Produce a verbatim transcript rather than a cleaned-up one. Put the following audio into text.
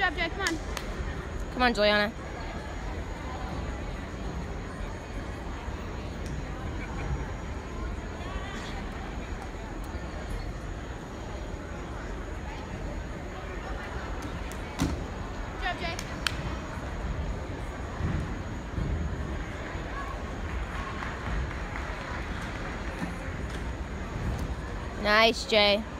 job, Jay. Come on. Come on, Juliana. Good job, Jay. Nice, Jay.